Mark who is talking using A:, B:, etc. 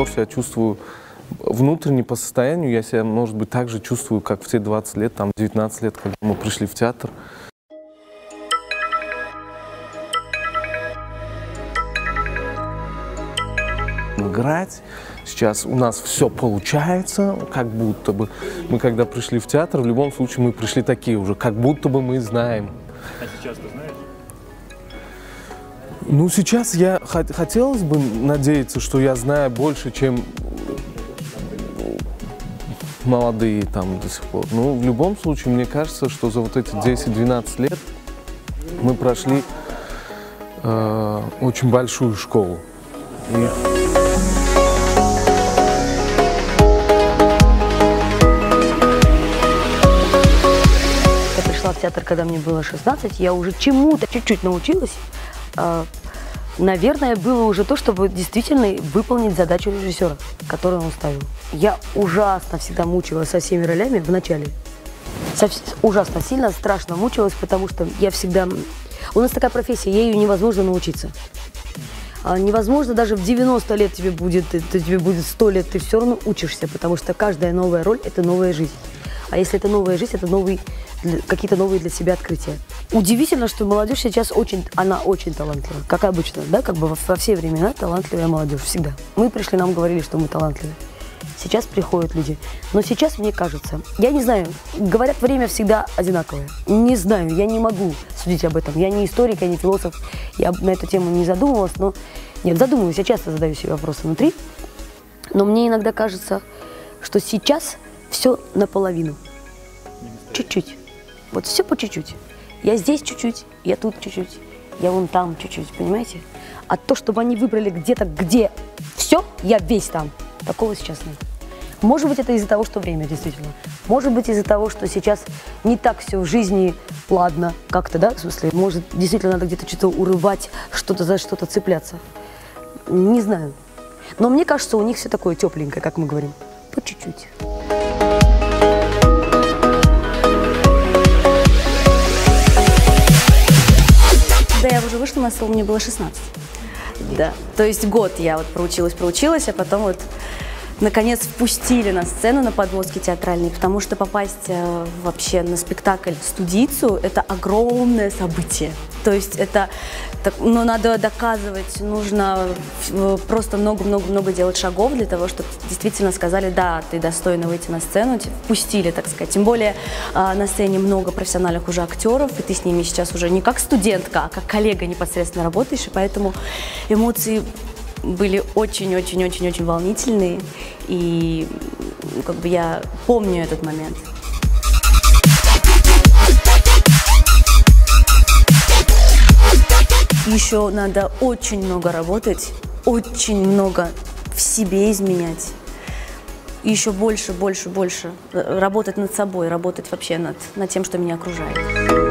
A: пор себя чувствую внутренне по состоянию, я себя, может быть, так же чувствую, как в те 20 лет, там, 19 лет, когда мы пришли в театр. Играть. Сейчас у нас все получается, как будто бы. Мы когда пришли в театр, в любом случае мы пришли такие уже, как будто бы мы знаем.
B: А сейчас ты знаешь?
A: Ну, сейчас я хотелось бы надеяться, что я знаю больше, чем молодые там до сих пор. Но в любом случае, мне кажется, что за вот эти 10-12 лет мы прошли очень большую школу.
C: Я пришла в театр, когда мне было 16, я уже чему-то чуть-чуть научилась. Наверное, было уже то, чтобы действительно выполнить задачу режиссера, которую он ставил. Я ужасно всегда мучилась со всеми ролями в начале. Ужасно сильно, страшно мучилась, потому что я всегда... У нас такая профессия, ею невозможно научиться. Невозможно даже в 90 лет тебе будет 100 лет, ты все равно учишься, потому что каждая новая роль – это новая жизнь. А если это новая жизнь, это какие-то новые для себя открытия. Удивительно, что молодежь сейчас она очень талантлива, как обычно, да, как бы во все времена талантливая молодежь, всегда. Мы пришли, нам говорили, что мы талантливы. Сейчас приходят люди. Но сейчас, мне кажется, я не знаю, говорят, время всегда одинаковое. Не знаю, я не могу судить об этом. Я не историк, я не философ, я на эту тему не задумывалась, но... Нет, задумываюсь, я часто задаю себе вопросы внутри. Но мне иногда кажется, что сейчас все наполовину. Чуть-чуть. Вот все по чуть-чуть. Я здесь чуть-чуть, я тут чуть-чуть, я вон там чуть-чуть, понимаете? А то, чтобы они выбрали где-то, где все, я весь там, такого сейчас нет. Может быть, это из-за того, что время, действительно. Может быть, из-за того, что сейчас не так все в жизни ладно, как-то, да, в смысле, может, действительно надо где-то что-то урывать, что-то за что-то цепляться. Не знаю. Но мне кажется, у них все такое тепленькое, как мы говорим, по чуть-чуть.
D: Когда я уже вышла на сцену, мне было 16. Да. То есть год я вот проучилась, а потом вот наконец впустили на сцену, на подмостки театральные, потому что попасть вообще на спектакль «Студийцу» – это огромное событие. То есть это, ну, надо доказывать, нужно просто много-много-много делать шагов для того, чтобы действительно сказали, да, ты достойна выйти на сцену, впустили, так сказать. Тем более на сцене много профессиональных уже актеров, и ты с ними сейчас уже не как студентка, а как коллега непосредственно работаешь, и поэтому эмоции были очень-очень-очень-очень волнительные, и как бы я помню этот момент. Еще надо очень много работать, очень много в себе изменять. И еще больше работать над собой, работать вообще над тем, что меня окружает.